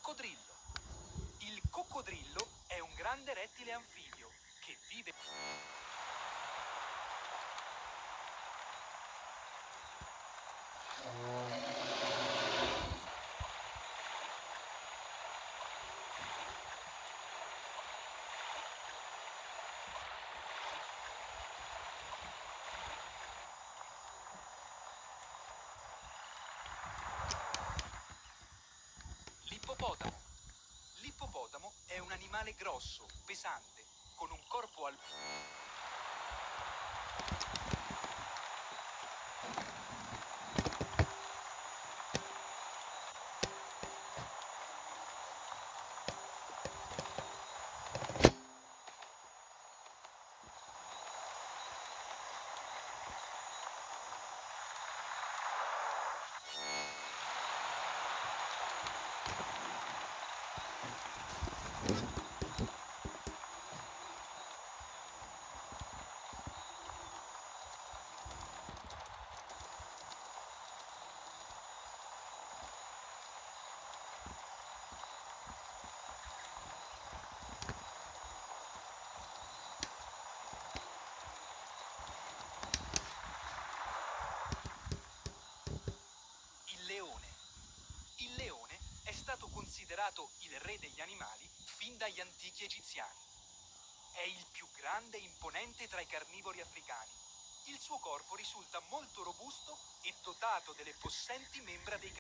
coccodrillo. Il coccodrillo è un grande rettile anfibio che vive... L'ippopotamo. L'ippopotamo è un animale grosso, pesante, con un corpo al... Il leone. Il leone è stato considerato il re degli animali fin dagli antichi egiziani. È il più grande e imponente tra i carnivori africani. Il suo corpo risulta molto robusto e dotato delle possenti membra dei